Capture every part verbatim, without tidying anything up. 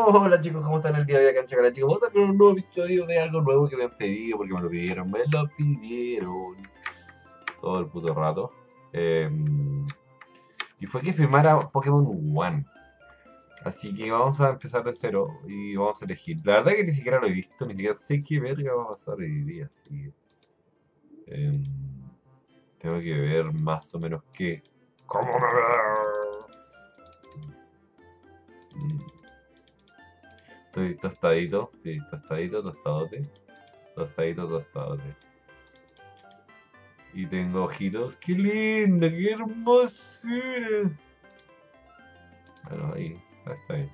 Hola chicos, ¿cómo están el día de hoy acá en Chacala? Chicos, vamos a tener un nuevo episodio de algo nuevo que me han pedido, porque me lo pidieron, me lo pidieron todo el puto rato. Eh, y fue que firmara Pokémon One. Así que vamos a empezar de cero y vamos a elegir. La verdad que ni siquiera lo he visto, ni siquiera sé qué verga va a pasar hoy día. Así que, eh, tengo que ver más o menos qué. ¿Cómo me veo? Mm, Estoy tostadito, sí, tostadito, tostadote. Tostadito, tostadote. Y tengo ojitos. ¡Qué lindo! ¡Qué hermosura! Bueno, ahí, ahí está bien.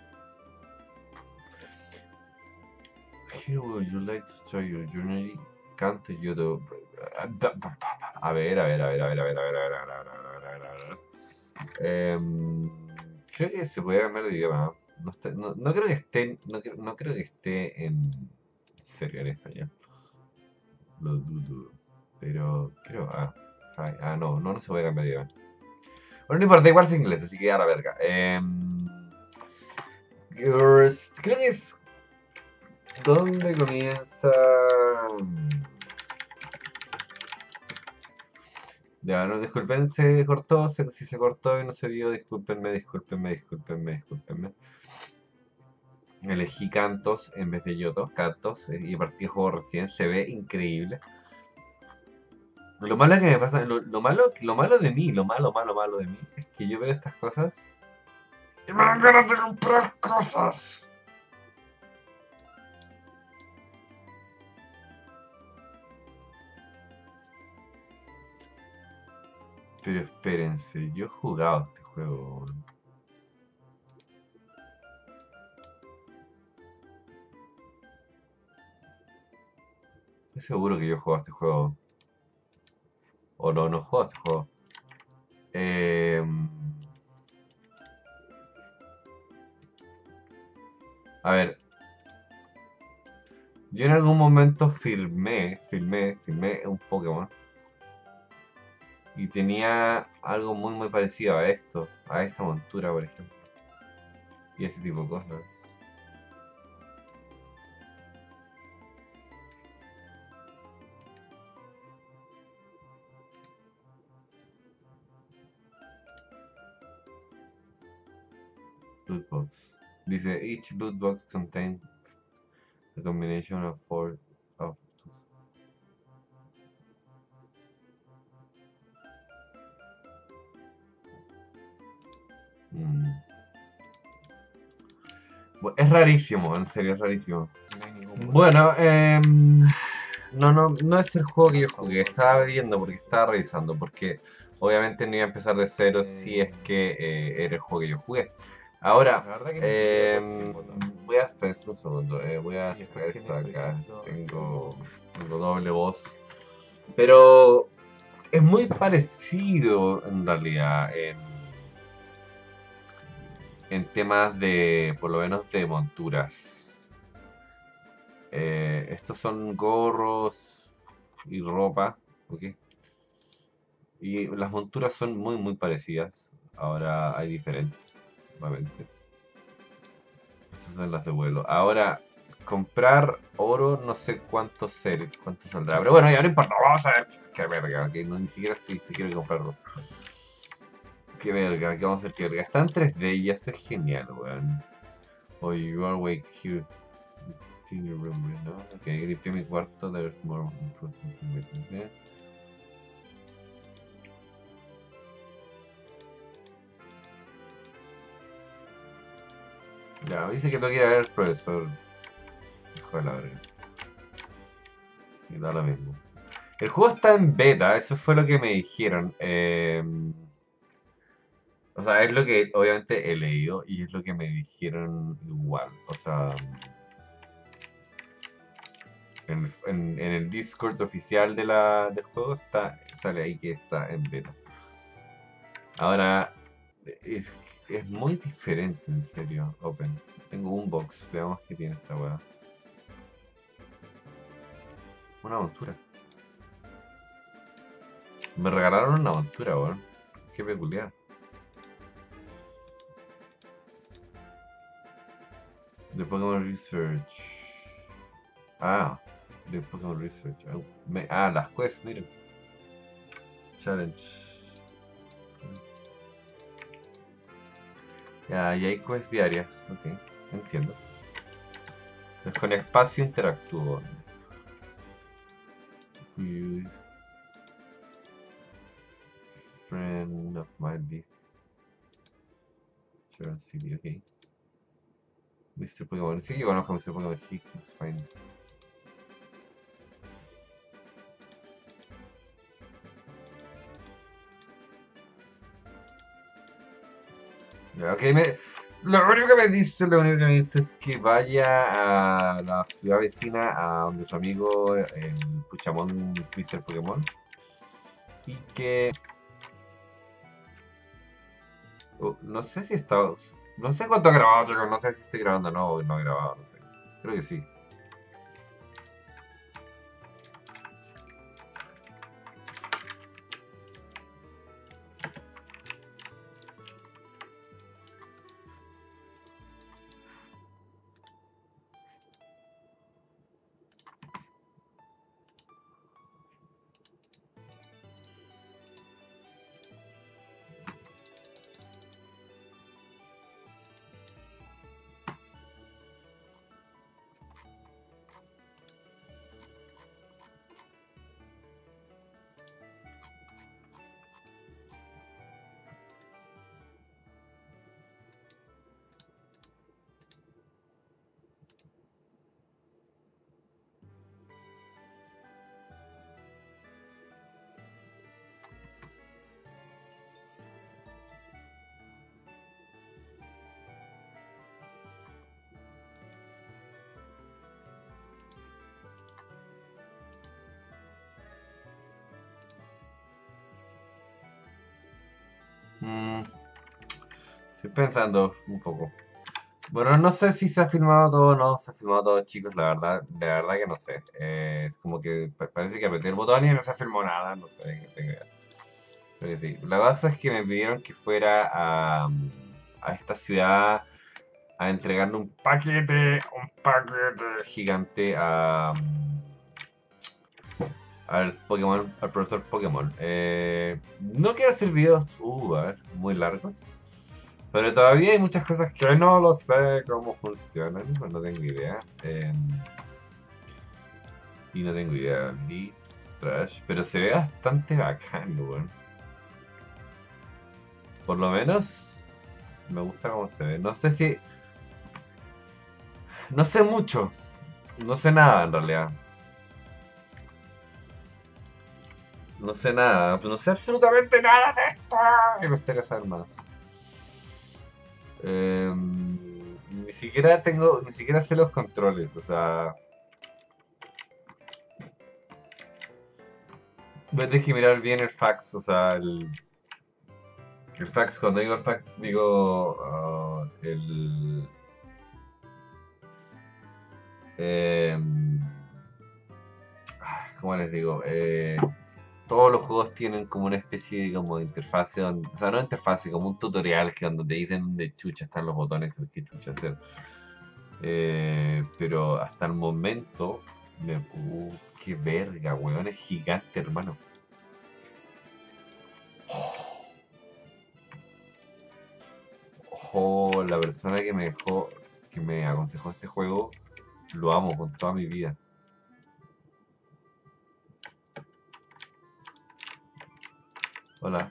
Here would you like to start your journey? Can't you do... A ver, a ver, a ver, a ver, a ver, a ver, a ver, a ver, a ver, a ver, a ver, a ver. Em, creo que se puede cambiar de idioma. No, está- no, no creo que esté, no, creo- no creo que esté en serio en español. Lo dudo. Pero creo. Ah, ay, ah, no, no, no se puede cambiar de idioma. Bueno, no importa, igual es inglés, así que a la verga. Em, Girls, creo que es. ¿Dónde comienza? Ya, no, disculpen, se cortó. se- si se cortó y no se vio, discúlpenme, discúlpenme, discúlpenme, discúlpenme. Elegí Cantos en vez de Yoto, Cantos, eh, y partí el juego recién, se ve increíble. Lo malo que me pasa, lo, lo malo, lo malo de mí, lo malo, malo, malo de mí, es que yo veo estas cosas y me dan ganas de comprar cosas. Pero espérense, yo he jugado este juego. Estoy seguro que yo he jugado este juego. O no, no he jugado este juego. Eh, a ver, yo en algún momento filmé, filmé, filmé un Pokémon. Y tenía algo muy, muy parecido a esto. A esta montura, por ejemplo. Y ese tipo de cosas. Loot box. Dice, each loot box contains a combination of four of mm. Bu- Es rarísimo, en serio, es rarísimo. Bueno, em, no, no, no es el juego que yo jugué. Estaba viendo porque estaba revisando. Porque obviamente no iba a empezar de cero si es que eh, era el juego que yo jugué. Ahora, em, voy a espera un segundo. eh, voy a sacar esto de acá. Tengo, tengo doble voz. Pero es muy parecido en realidad en, en temas de, por lo menos, de monturas. Eh, estos son gorros y ropa, ¿ok? Y las monturas son muy, muy parecidas. Ahora hay diferentes, obviamente. Estas son las de vuelo. Ahora, comprar oro, no sé cuánto ser, cuánto saldrá. Pero bueno, ya no importa, vamos a ver. Qué verga, que no, ni siquiera si te quiero comprarlo. Qué verga, qué vamos a hacer, qué verga. Está en tres D y eso es genial, weón. Oh, you are awake here. In your room right now. Ok, limpié mi cuarto. There's more improvements waiting there. Ya, dice que tengo que ir a ver al profesor. Hijo de la verga. Y da lo mismo. El juego está en beta, eso fue lo que me dijeron. Eh, o sea, es lo que obviamente he leído y es lo que me dijeron igual. O sea, en, en- en el Discord oficial de la, del juego está, sale ahí que está en beta. Ahora, es, es muy diferente, en serio, Open. Tengo un box, veamos qué tiene esta weá. Una montura. Me regalaron una montura, weón. Qué peculiar. De Pokémon Research. Ah, de Pokémon Research. Ah, me- ah, las quests, miren. Challenge. Ya, y hay quests diarias. Ok, entiendo. Entonces, con espacio interactúo. Y- Friend of my beef. Sharon City, ok. mister Pokémon. Sí, yo conozco a mister Pokémon. He keeps fine. Ya, ok, me, lo único que me dice, lo único que me dice es que vaya a la ciudad vecina, a donde su amigo, el Puchamón mister Pokémon, y que oh, no sé si está, no sé cuánto ha grabado, chicos, no sé si estoy grabando o no, o no he grabado, no sé. Creo que sí. Mm, estoy pensando un poco. Bueno, no sé si se ha filmado todo o no se ha filmado todo, chicos, la verdad, de verdad que no sé. Eh, es como que pa- parece que apreté el botón y no se filmó nada, no sé, que tenga- creo que sí. La cosa es que me pidieron que fuera a, a esta ciudad a entregarle un paquete, un paquete gigante a, al Pokémon, al profesor Pokémon. Eh, no quiero hacer videos, uh, a ver, muy largos. Pero todavía hay muchas cosas que no lo sé cómo funcionan, pues no tengo idea. Eh, y no tengo idea. Leads, Trash, pero se ve bastante bacán, weón. Por lo menos me gusta cómo se ve. No sé si. No sé mucho. No sé nada en realidad. No sé nada. No sé absolutamente nada de esto. Y me gustaría saber más. Eh, ni siquiera tengo. Ni siquiera sé los controles. O sea. voy a tener que mirar bien el fax. O sea, el, el fax. Cuando digo el fax, digo. ah, el. Eh, ¿Cómo les digo? Eh, todos los juegos tienen como una especie de, como de interfase, donde, o sea, no interfase, como un tutorial que donde te dicen dónde chucha están los botones, el que chucha hacer. Eh, pero hasta el momento, me, uh, qué verga, weón, es gigante, hermano. Ojo, la persona que me dejó, que me aconsejó este juego, lo amo con toda mi vida. Hola,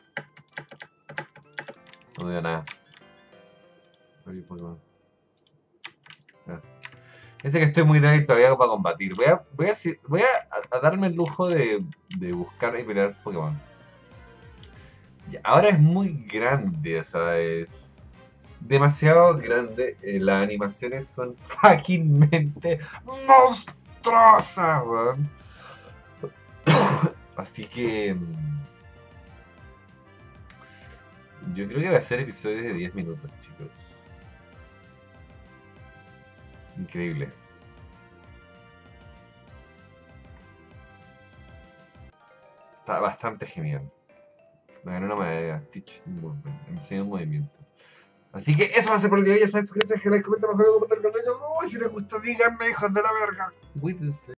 no digo nada. Oye, Pokémon. Ya. Dice que estoy muy débil todavía para combatir. Voy a, voy a, si- voy a, a darme el lujo de, de buscar y pelear Pokémon. Ya, ahora es muy grande, o sea, es demasiado grande. Eh, las animaciones son fuckingmente monstruosas, weón. Así que mm, yo creo que va a ser episodios de diez minutos, chicos. Increíble. Está bastante genial. Me ganó una medalla. Teach Movement. Enseña un movimiento. Así que eso va a ser por el día de hoy. Ya sabes, suscríbete, like, comenta, por favor, compartir con ellos. Uy, si les gustó, díganme, hijos de la verga. Cuídense.